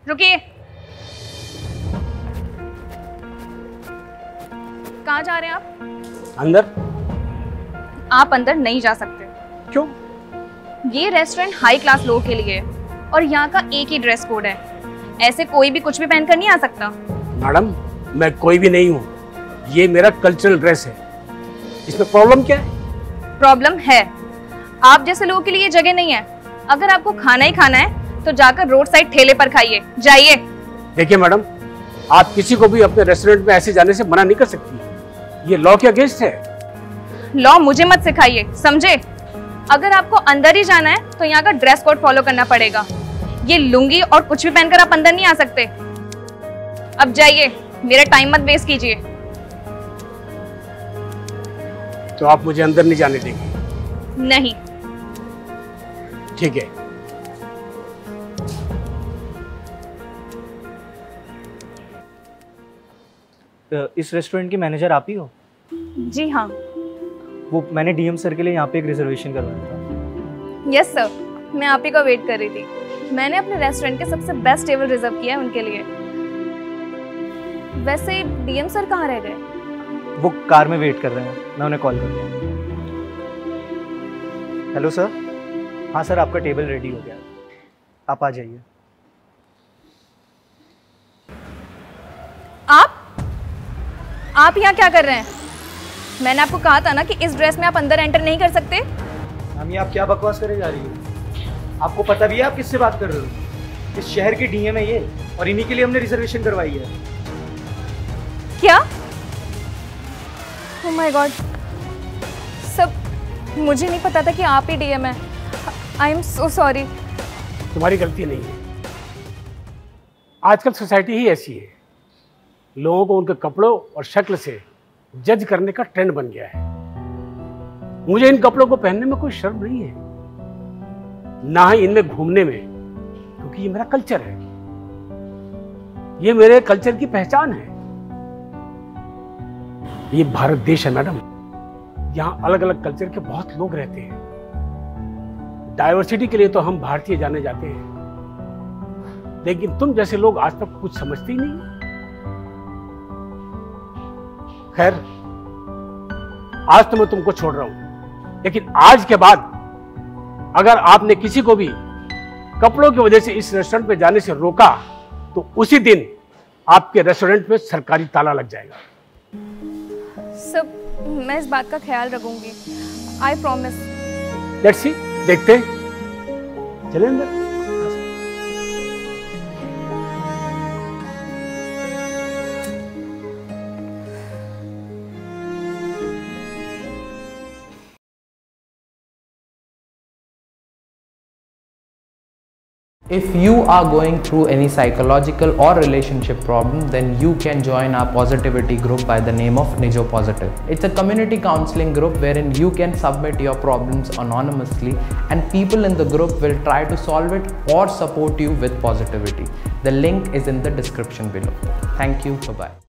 रुकिए। कहाँ जा रहे हैं आप? अंदर। आप अंदर नहीं जा सकते। क्यों? ये रेस्टोरेंट हाई क्लास लोगों के लिए है और यहाँ का एक ही ड्रेस कोड है। ऐसे कोई भी कुछ भी पहनकर नहीं आ सकता। मैडम, मैं कोई भी नहीं हूँ, ये मेरा कल्चरल ड्रेस है। इसमें प्रॉब्लम क्या है? प्रॉब्लम है, आप जैसे लोगों के लिए ये जगह नहीं है। अगर आपको खाना ही खाना है तो जाकर रोड साइड ठेले पर खाइए, जाइए। देखिए मैडम, आप किसी को भी अपने रेस्टोरेंट में ऐसे जाने से मना नहीं कर सकती। ये लॉ के अगेंस्ट है। लॉ मुझे मत सिखाइए, समझे? अगर आपको अंदर ही जाना है तो यहाँ का ड्रेस कोड फॉलो करना पड़ेगा। ये लुंगी और कुछ भी पहनकर आप अंदर नहीं आ सकते। अब जाइए, मेरा टाइम मत वेस्ट कीजिए। तो आप मुझे अंदर नहीं जाने देंगे? नहीं। ठीक है। इस रेस्टोरेंट के मैनेजर आप ही हो? जी हाँ। वो मैंने डीएम सर के लिए यहाँ पे एक रिजर्वेशन करवाया था। यस सर, मैं आप ही का वेट कर रही थी। मैंने अपने रेस्टोरेंट के सबसे बेस्ट टेबल रिजर्व किया है उनके लिए। वैसे डीएम सर कहाँ रह गए? वो कार में वेट कर रहे हैं, मैं उन्हें कॉल करता हूँ। Hello sir. हाँ सर, आपका टेबल रेडी हो गया, आप आ जाइए। आप यहाँ क्या कर रहे हैं? मैंने आपको कहा था ना कि इस ड्रेस में आप अंदर एंटर नहीं कर सकते। मामी, आप क्या बकवास करे जा रही हो? आपको पता भी है आप किससे बात कर रहे हो? इस शहर के डीएम है ये, और इन्हीं के लिए हमने रिजर्वेशन करवाई है। क्या? ओह माय गॉड, सब मुझे नहीं पता था कि आप ही डीएम है। I am so sorry. तुम्हारी गलती नहीं है। आजकल सोसाइटी ही ऐसी है, लोगों को उनके कपड़ों और शक्ल से जज करने का ट्रेंड बन गया है। मुझे इन कपड़ों को पहनने में कोई शर्म नहीं है, ना ही इनमें घूमने में, क्योंकि ये मेरा कल्चर है। ये मेरे कल्चर की पहचान है। ये भारत देश है मैडम, यहाँ अलग अलग कल्चर के बहुत लोग रहते हैं। डाइवर्सिटी के लिए तो हम भारतीय जाने जाते हैं, लेकिन तुम जैसे लोग आज तक कुछ समझते ही नहीं। खैर, आज तो मैं तुमको छोड़ रहा हूं, लेकिन आज के बाद अगर आपने किसी को भी कपड़ों की वजह से इस रेस्टोरेंट पे जाने से रोका तो उसी दिन आपके रेस्टोरेंट में सरकारी ताला लग जाएगा। सब मैं इस बात का ख्याल रखूंगी, आई प्रॉमिस। लेट्स सी, देखते हैं। चले अंदर। If you are going through any psychological or relationship problem, then you can join our positivity group by the name of Nijo Positive. It's a community counseling group wherein you can submit your problems anonymously and people in the group will try to solve it or support you with positivity. The link is in the description below. Thank you. Bye-bye.